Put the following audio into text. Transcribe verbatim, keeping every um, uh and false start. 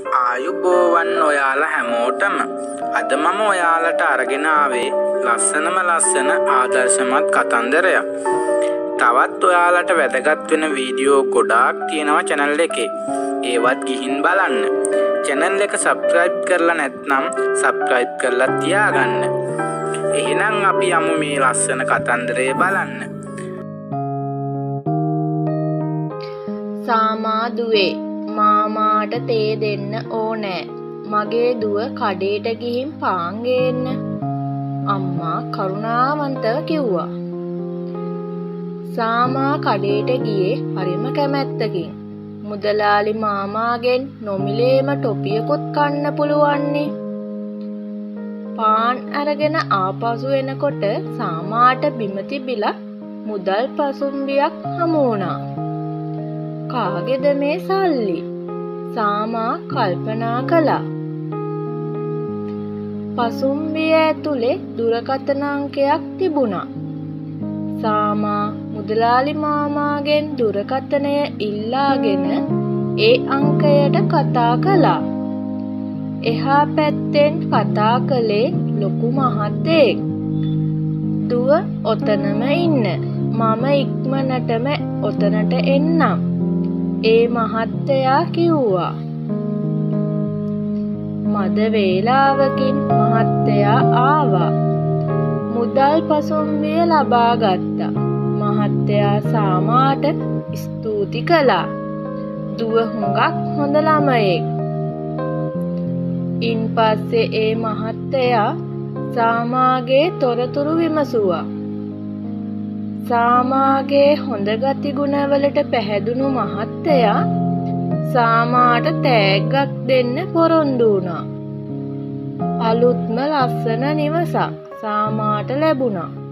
ආයුබෝවන් ඔයාලා හැමෝටම අද මම ඔයාලට අරගෙන ආවේ ලස්සනම ලස්සන ආදර්ශමත් කතන්දරයක්. තවත් ඔයාලට වැදගත් වෙන වීඩියෝ ගොඩාක් තියෙනවා channel එකේ. ඒවත් ගිහින් බලන්න. channel එක subscribe කරලා නැත්නම් subscribe කරලා තියාගන්න. එහෙනම් අපි යමු මේ ලස්සන කතන්දරය බලන්න. සාමා දුවේ මාමාට තේ දෙන්න ඕනෑ. මගේ දුව කඩේට ගිහින් පාන් ගේන්න. අම්මා කරුණාවන්තව කිව්වා. සාමා කඩේට ගියේ හරිම කැමැත්තකින්. මුදලාලි මාමාගෙන් නොමිලේම ටොපියකුත් කන්න පුළුවන්නේ. පාන් අරගෙන ආපසු එනකොට සාමාට බිම තිබිලා මුදල් පසුම්බියක් හමු වුණා. කාගේද මේ සල්ලි? සාමා කල්පනා කළා. පසුම්බිය ඇතුලේ දුරකථන අංකයක් තිබුණා. සාමා මුදලාලි මාමාගෙන් දුරකථනය ඉල්ලාගෙන ඒ අංකයට කතා කළා. එහා පැත්තෙන් කතා කළේ ලොකු මහත්තයෙක්. දුව ඔතනම ඉන්න. මම ඉක්මනටම ඔතනට එන්නම්. ඒ මහත්තයා කිව්වා. මද වේලාවකින් මහත්තයා ආවා. මුදල් පසුම්බිය ලබා ගත්තා. මහත්තයා සාමාට ස්තුති කළා. දුව හුඟක් හොඳ ළමයෙක්. ඉන්පස්සේ ඒ මහත්තයා සාමාගේ තොරතුරු විමසුවා. සාමාගේ හොඳ ගති ගුණවලට පැහැදුණු මහත්තයා සාමාට තෑග්ගක් දෙන්න පොරොන්දු වුණා. අලුත්ම ලස්සන නිවසක් සාමාට ලැබුණා.